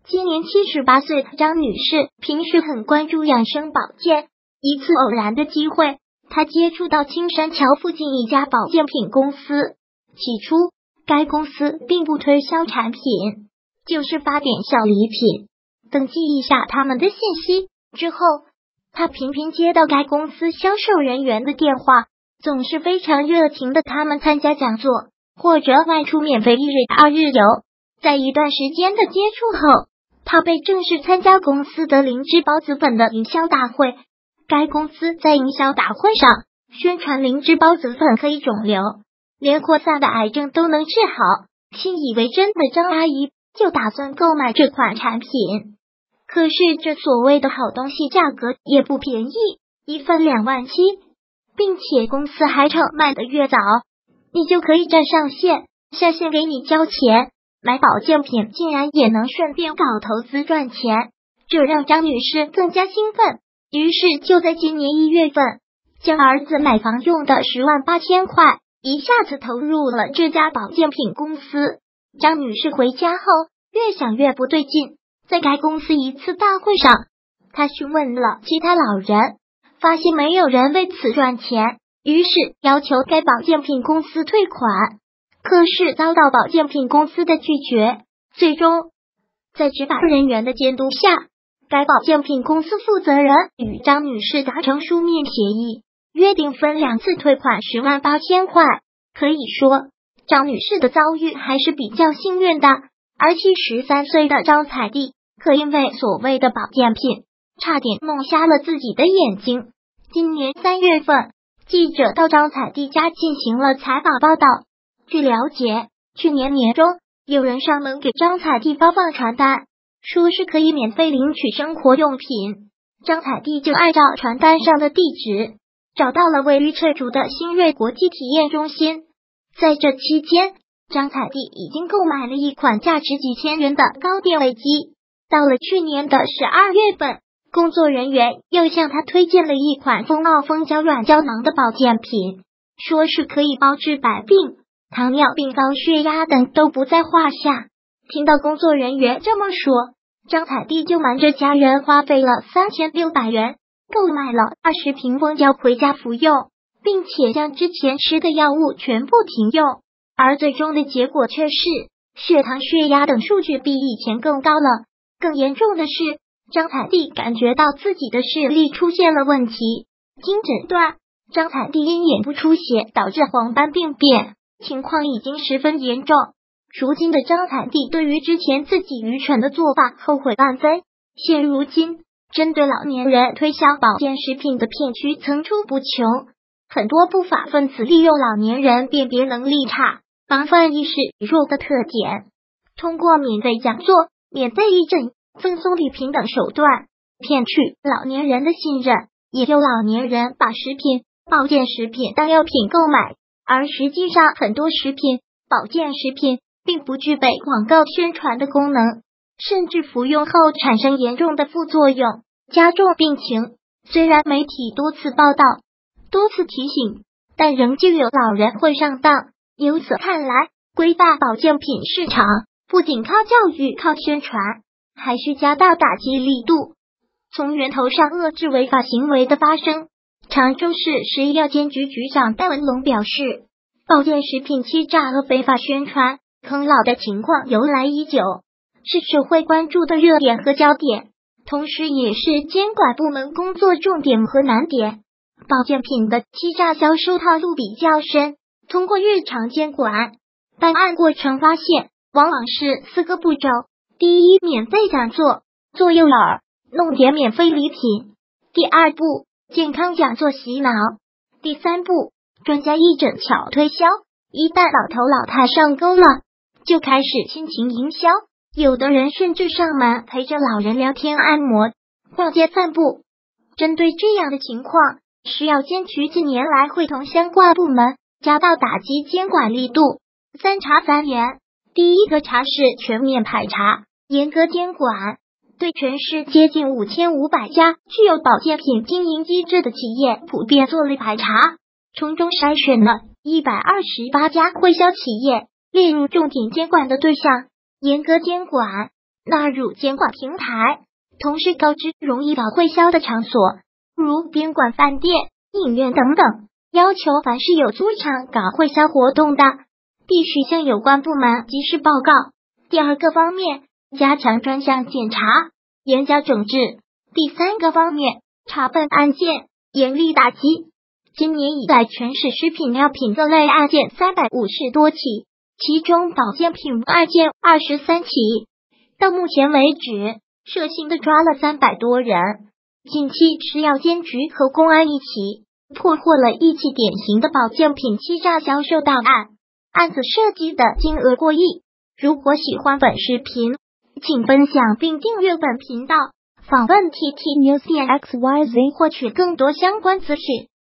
今年78岁的张女士平时很关注养生保健，一次偶然的机会，她接触到青山桥附近一家保健品公司。起初，该公司并不推销产品，就是发点小礼品，登记一下他们的信息。之后，她频频接到该公司销售人员的电话，总是非常热情的他们参加讲座，或者外出免费1日2日游。在一段时间的接触后，她被正式参加公司的灵芝孢子粉的营销大会。该公司在营销大会上宣传灵芝孢子粉可以肿瘤，连扩散的癌症都能治好。信以为真的张阿姨就打算购买这款产品。可是这所谓的好东西价格也不便宜，一份2万7，并且公司还称卖的越早，你就可以站上线，下线给你交钱。买保健品竟然也能顺便搞投资赚钱，这让张女士更加兴奋。于是就在今年1月份，将儿子买房用的10.8万块一下子投入了这家保健品公司。张女士回家后越想越不对劲，在该公司一次大会上，她询问了其他老人，发现没有人为此赚钱，于是要求该保健品公司退款，可是遭到保健品公司的拒绝。最终在执法人员的监督下，该保健品公司负责人与张女士达成书面协议，约定分2次退款10.8万块。可以说张女士的遭遇还是比较幸运的，而73岁的张彩娣可因为所谓的保健品差点弄瞎了自己的眼睛。今年3月份，记者到张彩娣家进行了采访报道。据了解，去年年中有人上门给张彩娣发放传单，说是可以免费领取生活用品。张彩娣就按照传单上的地址找到了位于翠竹的新锐国际体验中心。在这期间，张彩娣已经购买了一款价值几千元的高电位机。到了去年的12月份，工作人员又向她推荐了一款蜂奥蜂胶软胶囊的保健品，说是可以包治百病，糖尿病、高血压等都不在话下。听到工作人员这么说，张彩娣就瞒着家人花费了3600元购买了20瓶蜂胶回家服用，并且将之前吃的药物全部停用，而最终的结果却是血糖、血压等数据比以前更高了。更严重的是，张彩娣感觉到自己的视力出现了问题，经诊断，张彩娣因眼部出血导致黄斑病变，情况已经十分严重。如今的张彩娣对于之前自己愚蠢的做法后悔万分。现如今，针对老年人推销保健食品的骗局层出不穷，很多不法分子利用老年人辨别能力差、防范意识弱的特点，通过免费讲座、免费义诊、赠送礼品等手段骗取老年人的信任。也有老年人把食品、保健食品当药品购买，而实际上很多食品、保健食品并不具备广告宣传的功能，甚至服用后产生严重的副作用，加重病情。虽然媒体多次报道、多次提醒，但仍旧有老人会上当。由此看来，规范保健品市场不仅靠教育、靠宣传，还需加大打击力度，从源头上遏制违法行为的发生。常州市食药监局局长戴文龙表示，保健食品欺诈和非法宣传坑老的情况由来已久，是社会关注的热点和焦点，同时也是监管部门工作重点和难点。保健品的欺诈销售套路比较深，通过日常监管，办案过程发现往往是4个步骤：第一，免费讲座，做诱饵，弄点免费礼品；第2步，健康讲座洗脑；第3步，专家义诊巧推销。一旦老头老太上钩了，就开始亲情营销，有的人甚至上门陪着老人聊天、按摩、逛街、散步。针对这样的情况，食药监局近年来会同相关部门加大打击监管力度，3查3严。第一个查是全面排查，严格监管，对全市接近5500家具有保健品经营机制的企业普遍做了排查，从中筛选了128家会销企业，列入重点监管的对象，严格监管。 纳入监管平台，同时告知容易搞会销的场所，如宾馆、饭店、影院等等，要求凡是有租场搞会销活动的，必须向有关部门及时报告。第二个方面，加强专项检查，严加整治。第三个方面，查办案件，严厉打击。今年以来，全市食品药品各类案件350多起，其中保健品案件23起。到目前为止，涉嫌的抓了300多人。近期，食药监局和公安一起破获了一起典型的保健品欺诈销售档案，案子涉及的金额过亿。如果喜欢本视频，请分享并订阅本频道，访问 TT News 点 XYZ 获取更多相关资讯。